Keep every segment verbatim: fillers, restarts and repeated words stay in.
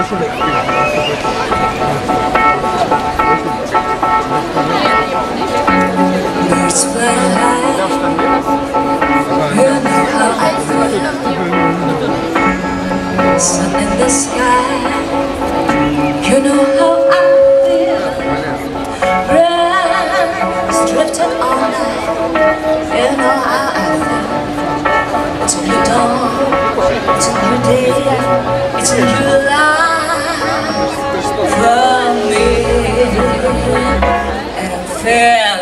Birds fly high, you know how I feel. Sun in the sky, you know how I feel. Breaths drifting all night, you know how I feel. It's a new dawn, it's a new day, it's a new life for me. And I'm feeling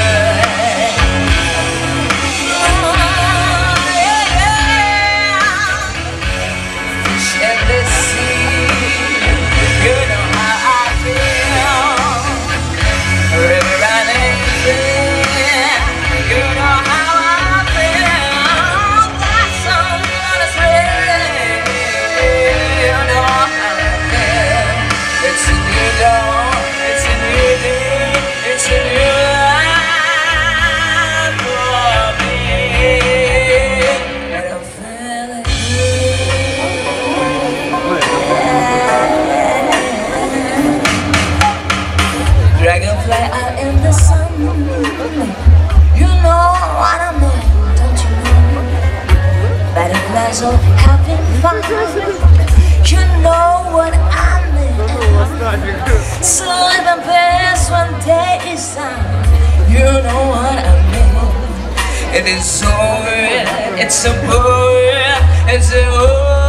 so having fun, you know what I mean. Sleep and pass one day is done, you know what I mean. It is over, it's a boy, it's a